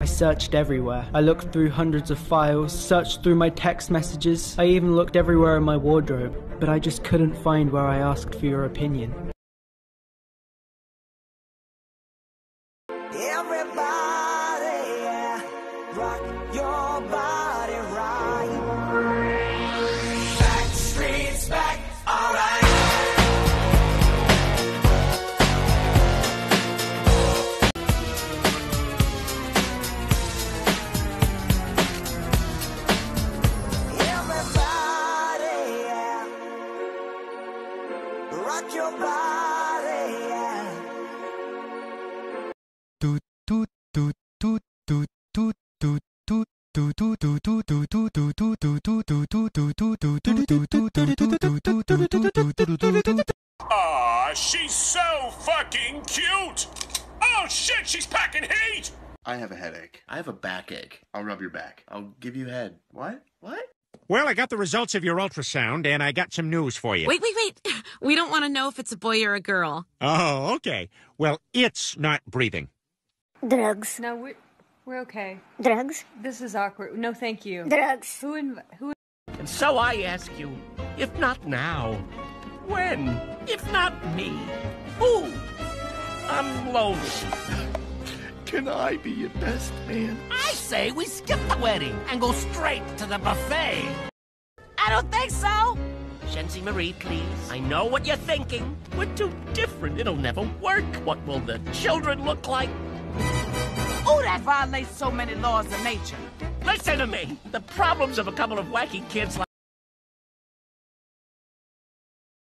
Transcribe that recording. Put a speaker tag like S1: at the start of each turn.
S1: I searched everywhere. I looked through hundreds of files, searched through my text messages. I even looked everywhere in my wardrobe, but I just couldn't find where I asked for your opinion.
S2: Everybody, yeah, rock your body right. Back streets back, alright. Everybody, yeah, rock your body, yeah.
S3: Aw, she's so fucking cute! Oh shit, she's packing heat!
S4: I have a headache. I have a backache. I'll rub your back. I'll give you head. What? What?
S5: Well, I got the results of your ultrasound, and I got some news for you.
S6: Wait. We don't want to know if it's a boy or a girl.
S5: Oh, okay. Well, it's not breathing.
S7: Drugs.
S8: No, we're okay.
S7: Drugs.
S8: This is awkward. No, thank you.
S7: Drugs.
S8: Who?
S9: And so I ask you, if not now, when? If not me, who? I'm lonely.
S4: Can I be your best man?
S9: I say we skip the wedding and go straight to the buffet. I don't think so. Shenzi Marie, please. I know what you're thinking. We're too different. It'll never work. What will the children look like?
S10: Who that violates so many laws of nature?
S9: Listen to me. The problems of a couple of wacky kids like